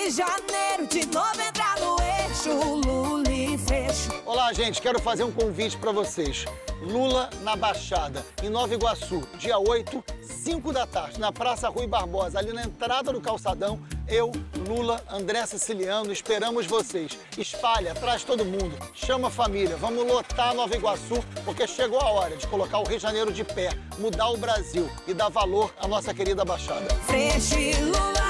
de janeiro, de novo entrar no eixo, Lula e Freixo. Olá, gente, quero fazer um convite para vocês. Lula na Baixada, em Nova Iguaçu, dia 8, 5 da tarde, na Praça Rui Barbosa, ali na entrada do calçadão. Eu, Lula, André Siciliano, esperamos vocês. Espalha, traz todo mundo, chama a família, vamos lotar Nova Iguaçu, porque chegou a hora de colocar o Rio de Janeiro de pé, mudar o Brasil e dar valor à nossa querida Baixada. Freixo e Lula.